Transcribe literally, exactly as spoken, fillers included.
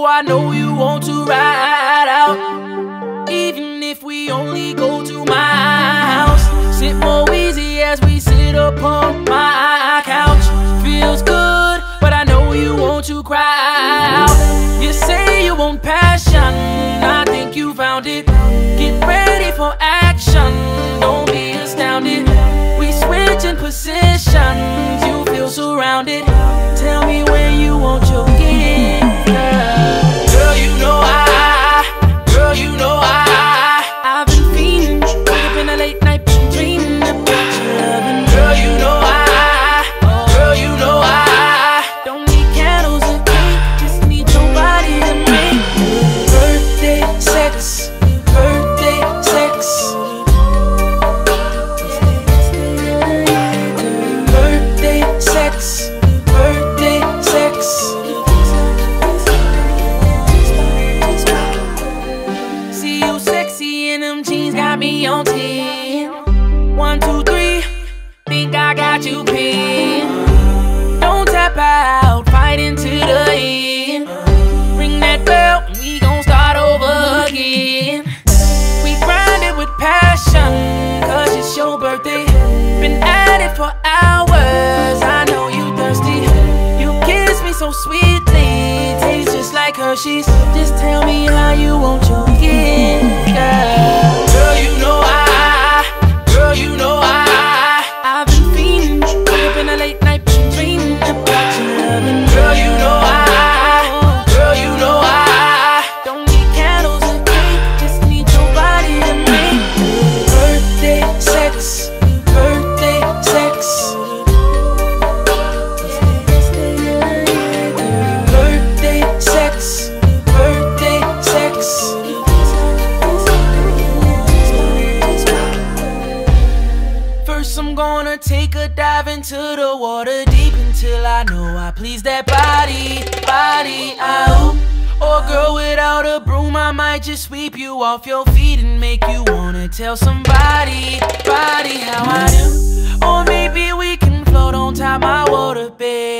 so I know you want to ride out. Even if we only go to my house, sit more easy as we sit upon my couch. Feels good, but I know you want to cry out. You say you want passion, I think you found it. Get ready for action, don't be astounded. We switching positions, you feel surrounded. Tell me where you want your gift, girl. Girl, you know I, girl, you know I, I've been fiending, wake up in the late night, been dreaming about your loving. Girl, you know I, girl, you know I, don't need candles or cake, just need your body to make birthday sex, birthday sex, birthday sex, birthday sex. See you sexy in them jeans, got me on ten. One, two, three, think I got you pinned. Don't tap out, fight into the end. Ring that bell, and we gon' start over again. We grind it with passion, cause it's your birthday. Been at it for hours, I know you thirsty. You kiss me so sweetly, tastes just like Hershey's. Just tell me how you want your gift, girl. Girl, you know I, girl, you know I, I've been fiending, wake up in the late night, been dreaming about your loving. Girl, you know I, girl, you know I, don't need candles or cake, just need your body to make birthday sex, birthday sex, birthday sex, birthday sex. First I'm gonna take a dive into the water deep until I know I please that body, body out. Or girl, without a broom I might just sweep you off your feet and make you wanna tell somebody, body how I do. Or maybe we can float on top my waterbed.